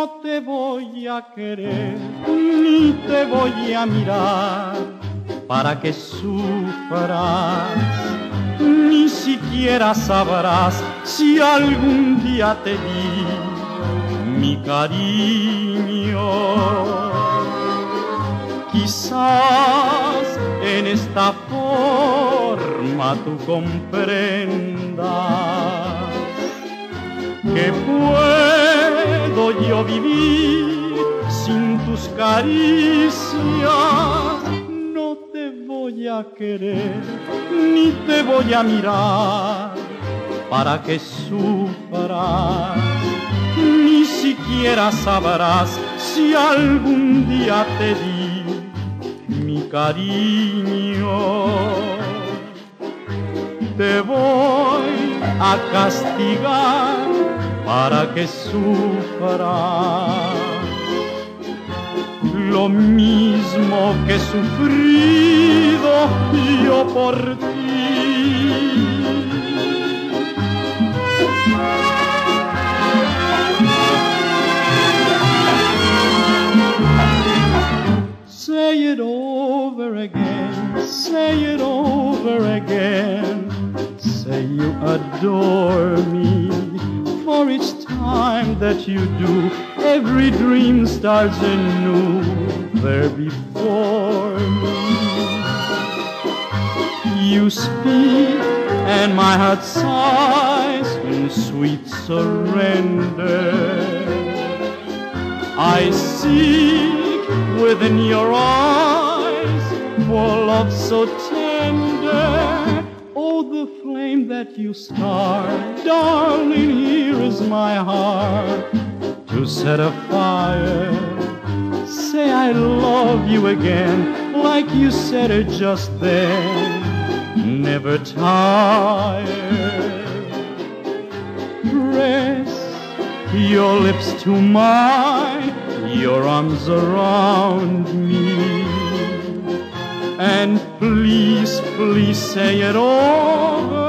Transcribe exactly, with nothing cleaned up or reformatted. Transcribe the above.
no te voy a querer, ni te voy a mirar, para que sufras, ni siquiera sabrás si algún día te di mi cariño. Quizás en esta forma tú comprendas que puedo yo vivir sin tus caricias. No te voy a querer, ni te voy a mirar, para que sufras, ni siquiera sabrás si algún día te di mi cariño. Te voy a castigar para que sufras lo mismo que he sufrido yo por ti. Say it over again, say it over again. Say you adore me, for each time that you do, every dream starts anew there before me. You speak and my heart sighs in sweet surrender. I seek within your eyes for love so tender. Oh, the flame that you start, darling, here is my heart to set afire. Say I love you again, like you said it just then, never tired. Press your lips to mine, your arms around me, and please, please say it over